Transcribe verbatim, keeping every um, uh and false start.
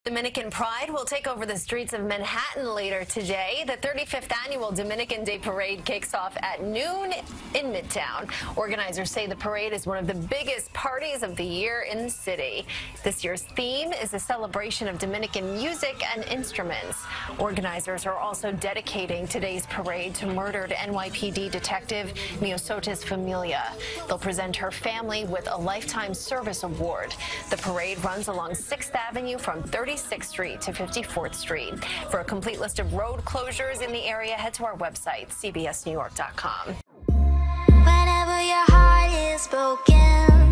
Dominican Pride will take over the streets of Manhattan later today. The thirty-fifth annual Dominican Day Parade kicks off at noon in Midtown. Organizers say the parade is one of the biggest parties of the year in the city. This year's theme is a celebration of Dominican music and instruments. Organizers are also dedicating today's parade to murdered N Y P D detective Miosotis Familia. They'll present her family with a Lifetime Service Award. The parade runs along sixth avenue from thirty-sixth Street to fifty-fourth Street. For a complete list of road closures in the area, head to our website, C B S New York dot com. Whenever your heart is broken.